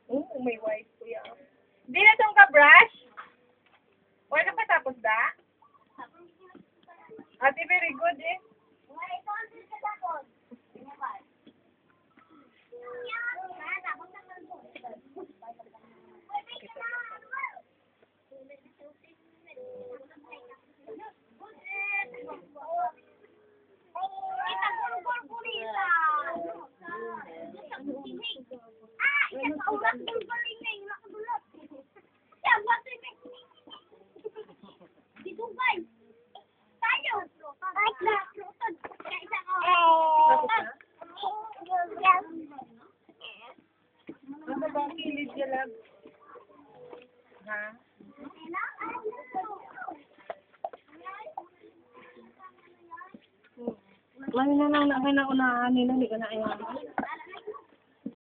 Oh, may white kuya. Di na itong ka-brush? Wala ka pa tapos da? Ate, very good eh. Ano ba ang kilid niya lang? Ha? Ano na lang na unahan nila, hindi ka na ayaw.